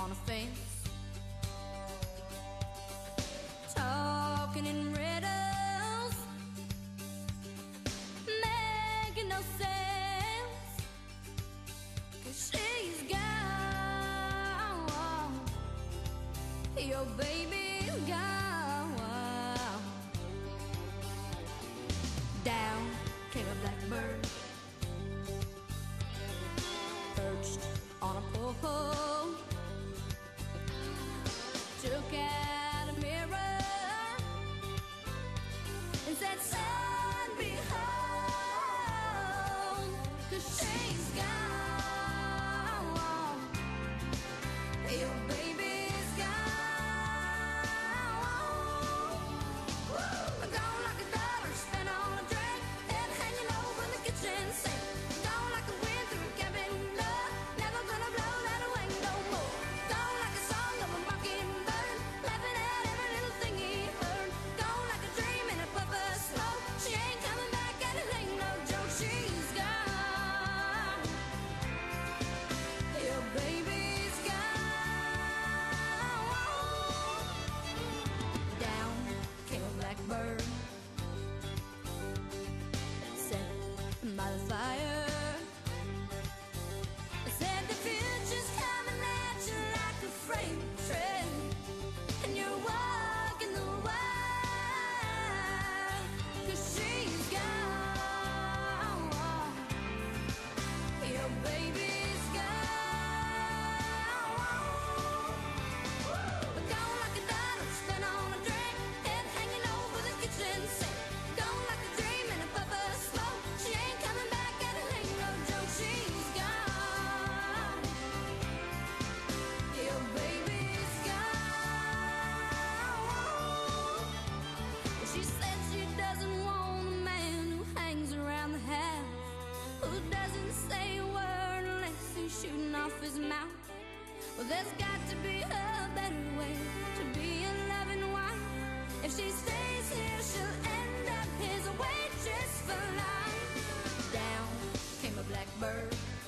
on a fence, talking in riddles, making no sense, 'cause she's gone, your baby's gone. Down came a blackbird, perched on a pole, took out a mirror and said, "Son, behold, 'cause she's gone, your baby's gone." Gone like a dollar spent on a drink and hanging over the kitchen sink. Gone like the wind through a cabin door, never gonna blow that away no more. Gone like a song of a mockingbird, laughing at every little thing he heard. Gone like a dream in a puff of smoke, she ain't coming back and it ain't no joke. She's gone, your baby's gone. Down came a blackbird, sat by the fire, said the future's coming at you like a freight train, and you're walking the wire, 'cause she's gone, your baby's gone. Gone like a dollar spent on a drink and hanging over the kitchen sink. Gone like a dream in a puff of smoke, she ain't coming back and it ain't no joke. She's gone, your baby's gone. She said she doesn't want a man who hangs around the house, who doesn't say a word unless he's shooting off his mouth. Well, there's got to be a better way to be a loving wife. If she stays here, she'll end up his waitress for life. Down came a blackbird,